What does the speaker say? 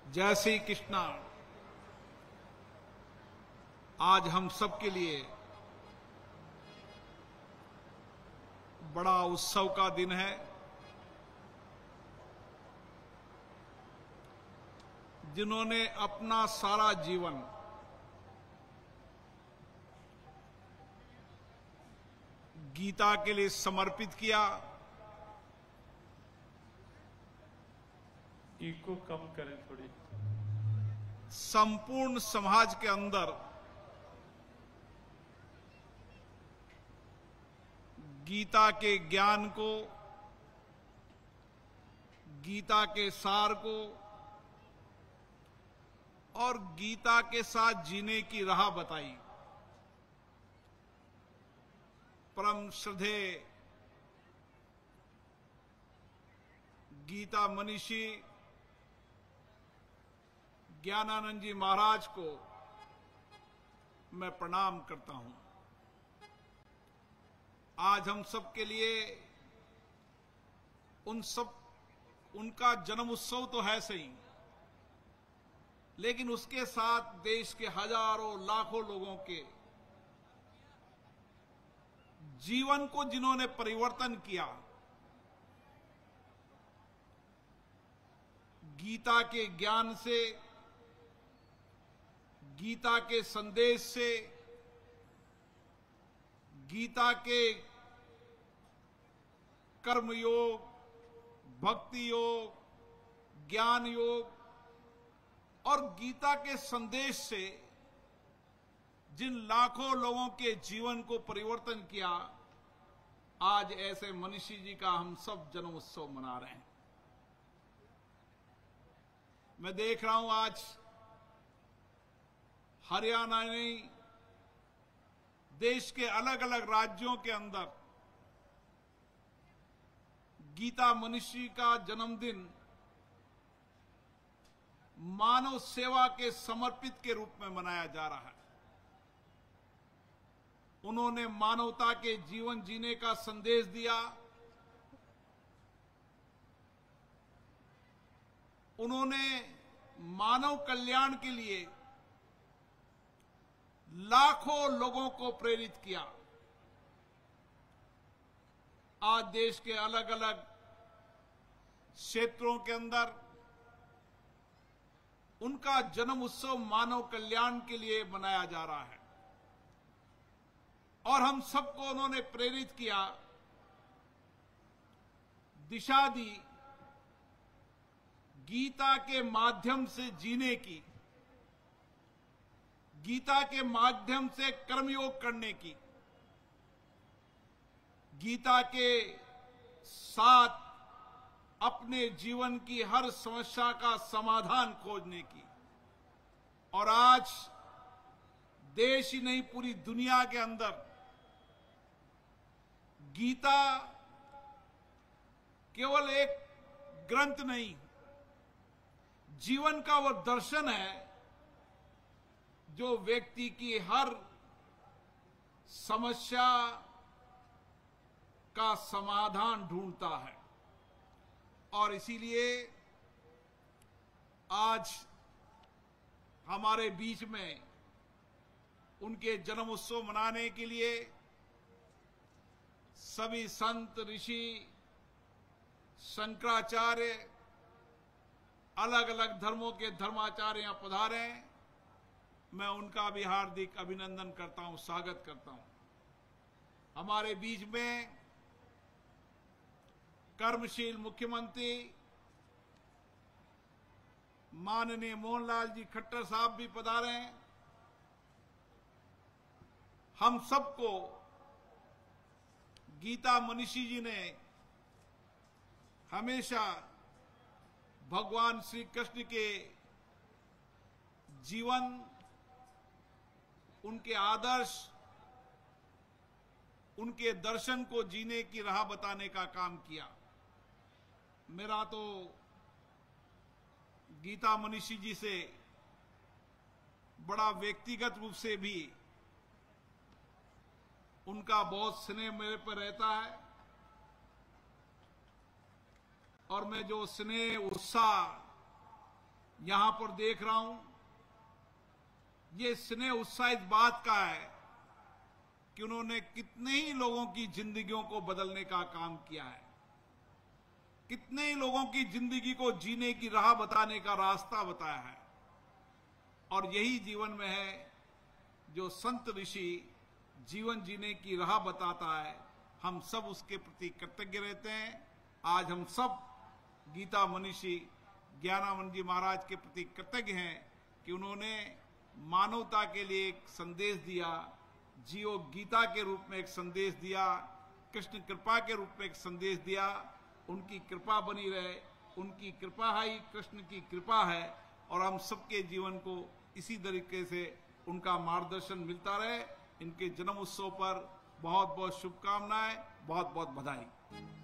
जय श्री कृष्णा। आज हम सब के लिए बड़ा उत्सव का दिन है। जिन्होंने अपना सारा जीवन गीता के लिए समर्पित किया। इको कम करें थोड़ी। संपूर्ण समाज के अंदर गीता के ज्ञान को, गीता के सार को और गीता के साथ जीने की राह बताई। परम श्रद्धेय गीता मनीषी ज्ञानानंद जी महाराज को मैं प्रणाम करता हूं। आज हम सब के लिए उनका जन्म उत्सव तो है सही, लेकिन उसके साथ देश के हजारों लाखों लोगों के जीवन को जिन्होंने परिवर्तन किया, गीता के ज्ञान से, गीता के संदेश से, गीता के कर्म योग, भक्ति योग, ज्ञान योग और गीता के संदेश से जिन लाखों लोगों के जीवन को परिवर्तन किया, आज ऐसे मनीषी जी का हम सब जन्म उत्सव मना रहे हैं। मैं देख रहा हूं आज हरियाणा नहीं, देश के अलग अलग राज्यों के अंदर गीता मनीषी का जन्मदिन मानव सेवा के समर्पित के रूप में मनाया जा रहा है। उन्होंने मानवता के जीवन जीने का संदेश दिया। उन्होंने मानव कल्याण के लिए लाखों लोगों को प्रेरित किया। आज देश के अलग अलग क्षेत्रों के अंदर उनका जन्म उत्सव मानव कल्याण के लिए मनाया जा रहा है और हम सबको उन्होंने प्रेरित किया, दिशा दी गीता के माध्यम से जीने की, गीता के माध्यम से कर्मयोग करने की, गीता के साथ अपने जीवन की हर समस्या का समाधान खोजने की। और आज देश ही नहीं, पूरी दुनिया के अंदर गीता केवल एक ग्रंथ नहीं, जीवन का वो दर्शन है जो व्यक्ति की हर समस्या का समाधान ढूंढता है। और इसीलिए आज हमारे बीच में उनके जन्म उत्सव मनाने के लिए सभी संत, ऋषि, शंकराचार्य, अलग अलग धर्मों के धर्माचार्य यहां पधारे हैं। मैं उनका भी हार्दिक अभिनंदन करता हूं, स्वागत करता हूं। हमारे बीच में कर्मशील मुख्यमंत्री माननीय मोहनलाल जी खट्टर साहब भी पधारे हैं। हम सबको गीता मनीषी जी ने हमेशा भगवान श्री कृष्ण के जीवन, उनके आदर्श, उनके दर्शन को जीने की राह बताने का काम किया। मेरा तो गीता मनीषी जी से बड़ा व्यक्तिगत रूप से भी उनका बहुत स्नेह मेरे पर रहता है और मैं जो स्नेह, उत्साह यहां पर देख रहा हूं, ये स्नेह उत्साह इस बात का है कि उन्होंने कितने ही लोगों की जिंदगियों को बदलने का काम किया है, कितने ही लोगों की जिंदगी को जीने की राह बताने का रास्ता बताया है। और यही जीवन में है जो संत ऋषि जीवन जीने की राह बताता है, हम सब उसके प्रति कृतज्ञ रहते हैं। आज हम सब गीता मनीषी ज्ञानानंद जी महाराज के प्रति कृतज्ञ हैं कि उन्होंने मानवता के लिए एक संदेश दिया, जियो गीता के रूप में एक संदेश दिया, कृष्ण कृपा के रूप में एक संदेश दिया। उनकी कृपा बनी रहे, उनकी कृपा ही कृष्ण की कृपा है, और हम सबके जीवन को इसी तरीके से उनका मार्गदर्शन मिलता रहे। इनके जन्म उत्सव पर बहुत बहुत शुभकामनाएं, बहुत बहुत बधाई।